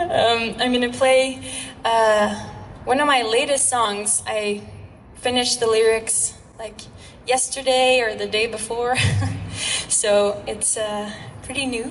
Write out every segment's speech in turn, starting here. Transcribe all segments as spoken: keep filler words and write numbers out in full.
um, I'm gonna play uh, one of my latest songs. I finished the lyrics like yesterday or the day before, so it's uh, pretty new.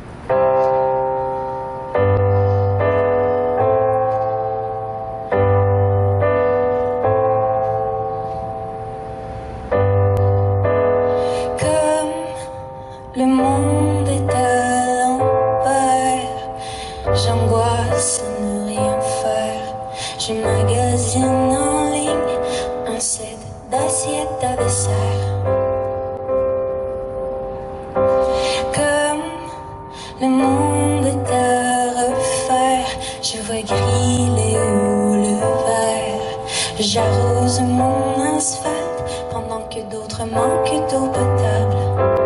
Le monde est à l'envers, j'angoisse à ne rien faire. Je magasine en ligne un set d'assiettes à dessert. Comme le monde est à refaire, je vois gris les hauts, le vert. J'arrose mon asphalte pendant que d'autres manquent d'eau potable.